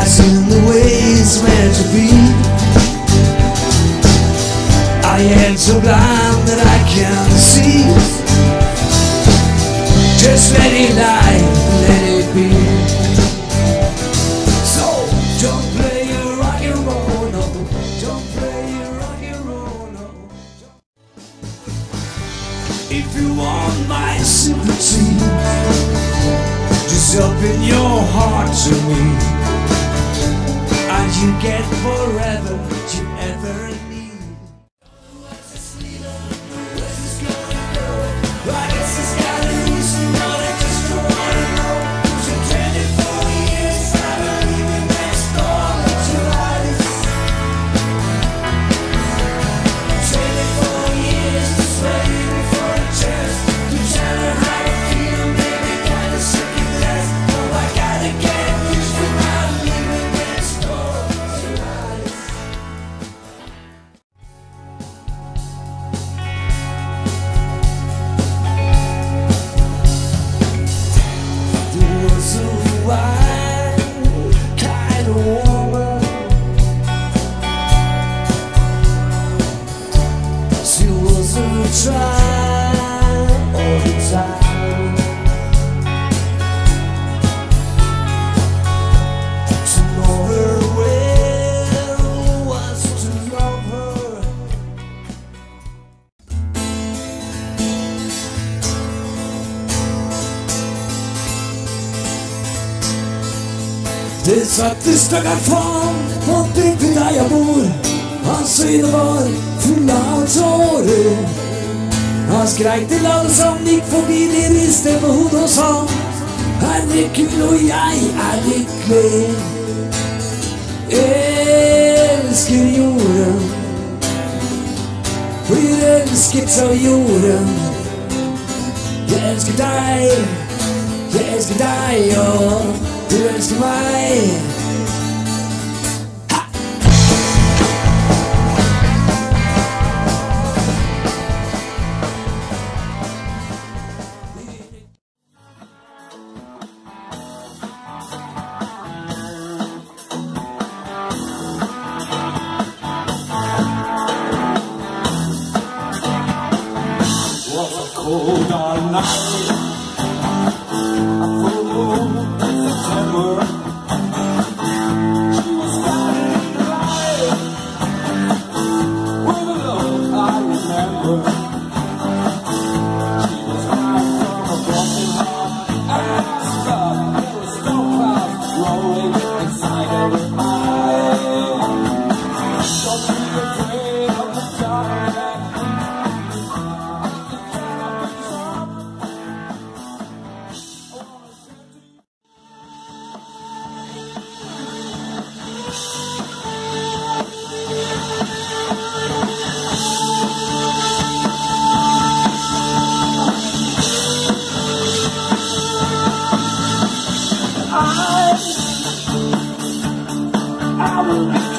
as in the way it's meant to be. I am so blind that I can't see. Just let it lie, let it be. So don't play your rock and roll, no. Don't play your rock and roll, no. If you want my sympathy, just open your heart to me, and you get forever what you ever need. I guess it's got a reason, but I just don't wanna know. So 24 years I've been living next door to Alice. 24 years just waiting for a chance to tell her how I feel, maybe kinda sick at last. Oh, I gotta get used to my living next door to Alice. There was a wild kind of woman. She wasn't trying all the time to know her well was to love her. Det sattes dagar fram på bygden där jag bor. Hans ögon var fulla av tårar. Han skrek till alla som gick förbi, de riste på hud och sa: herregud, och jag är lycklig. Älskar jorden, blir älskat av jorden. Jag älskar dig, ja, du älskar mig. Cold on night, a cold September. She was standing alive with a love I remember. She was crying from a broken heart, and stuck. There were storm clouds rolling inside her mind. Don't be afraid of the dark. I will be